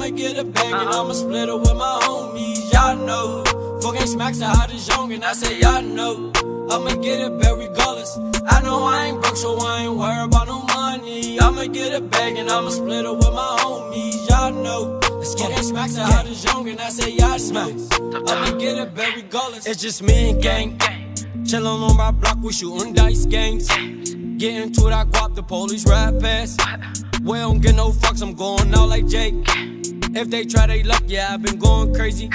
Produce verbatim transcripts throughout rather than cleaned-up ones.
I'ma get a bag and I'ma split it with my homies. Y'all know, fucking smacks the hottest young and I say y'all know. I'ma get it back regardless. I know I ain't broke, so I ain't worried about no money. I'ma get a bag and I'ma split it with my homies. Y'all know, fucking smacks the hottest young and I say y'all know. I'ma get it back regardless. It's just me and gang, chillin' on my block, we shootin' dice games. Getting to that guap, the police ride past. We don't get no fucks, I'm going out like Jake. If they try they luck, yeah, I've been going crazy.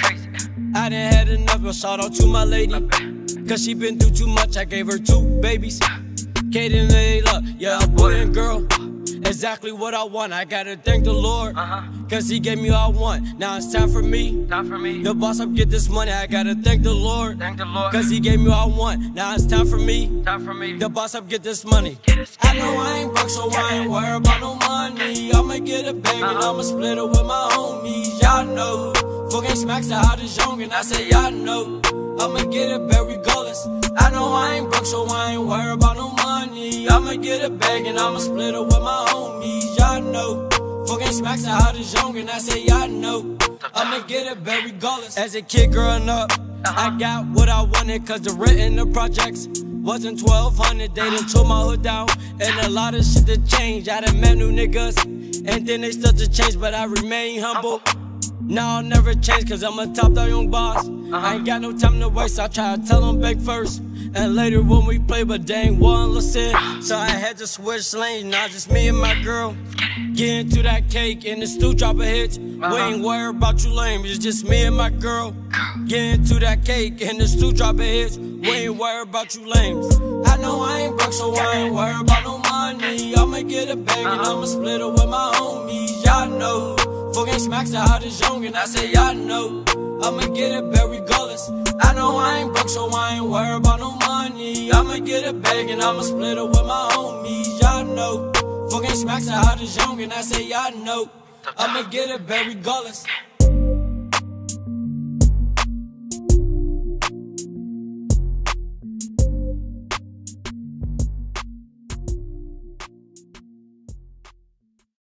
I done had enough, but shout out to my lady, cause she been through too much, I gave her two babies. Kate and they luck, yeah, a boy and girl. Exactly what I want, I gotta thank the Lord, cause he gave me all I want. Now it's time for me, time for me. The boss up, get this money, I gotta thank the Lord, thank the Lord, cause he gave me all I want. Now it's time for me, time for me. The boss up, get this money. I know I ain't broke, so I ain't worried about no money. I'ma get a bag and I'ma split it with my homies. Y'all know, fucking smacks the hottest young and I say y'all know. I'ma get it back regardless. I know I ain't broke, so I ain't worried about no money. I'ma get a bag and I'ma split it with my homies. Y'all know, fucking smacks the hottest young and I say y'all know. I'ma get it back regardless. As a kid growing up, I got what I wanted, cause the rent in the projects wasn't twelve hundred. They done tore my hood down, and a lot of shit to change. I done met new niggas, and then they start to change, but I remain humble. Nah, I'll never change, cause I'm a top dog young boss. I ain't got no time to waste, I try to tell them back first, and later when we play, but they ain't one listen. So I had to switch lanes, now just me and my girl. Get into that cake, in the stew, drop a hit. We ain't worried about you lame, it's just me and my girl. Get into that cake, in the stew, drop a hit. We ain't worried about you lames. I know I ain't broke, so I ain't worried about no money. I'ma get a bag and I'ma split it with my homies. Y'all know, fucking smacks the hottest young and I say y'all know. I'ma get it back regardless. I know I ain't broke, so I ain't worried about no money. I'ma get a bag and I'ma split it with my homies. Y'all know, fucking smacks the hottest young and I say y'all know. I'ma get it back regardless.